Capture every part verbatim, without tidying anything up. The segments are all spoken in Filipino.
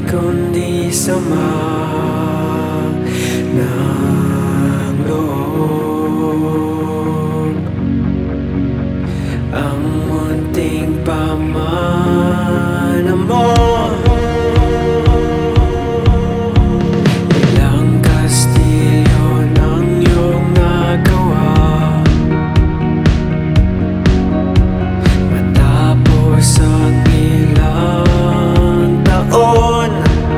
kundi sama ng loob. Ang munting pamana mo, ilang kastilyo ng iyong nagawa. Matapos ang ilang taon,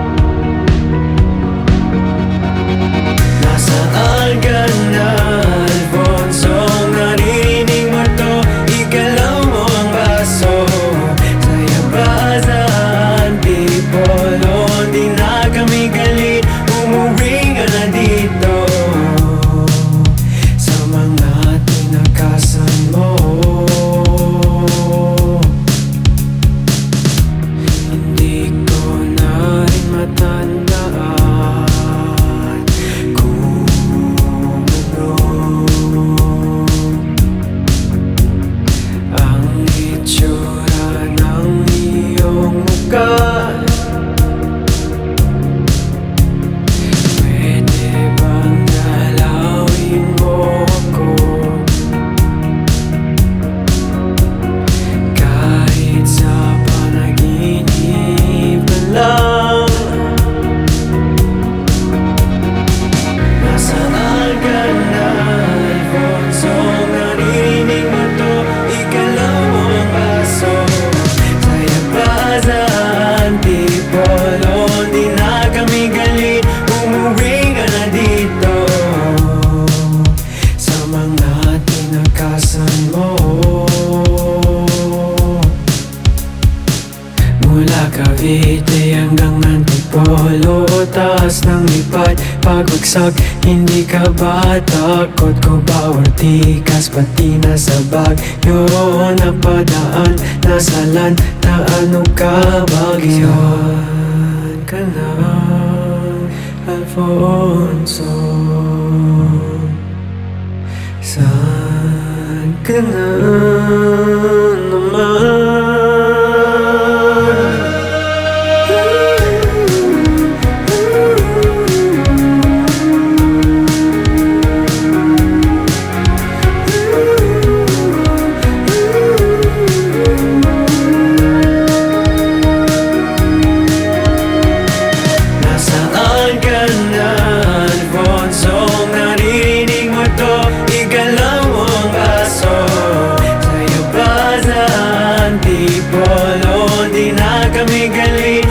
nasaan ka na, Alfonso? Naririnig mo to, igalaw mo ang baso. Sa yabasan, Tipolo, di na kami galit, umuwi ka na dito. Sa mga tinakasan mo, hindi ko na rin matandaan kung ano ang itsura ng iyong mukha. Pwede bang dalawin mo ako kahit sa panaginip na lang? Nasaan ka na, Alfonso? Naririnig mo to, igalaw mo ang baso. Sa yabasan, Tipolo, di na kami galit, umuwi ka na dito. Sa mga tinakasan mo, mula Cavite hanggang Antipolo, taas ng lipad, pagbagsak, hindi ka ba takot? Ko ba ortikas, pati na sa Baguio napadaan, nasa lantaan o ka Baguio? Saan ka na, Alfonso? Saan ka na naman? Nasaan ka na, Alfonso? Naririnig mo to, igalaw mo ang baso. Sa yabasan, Tipolo, di na kami galit,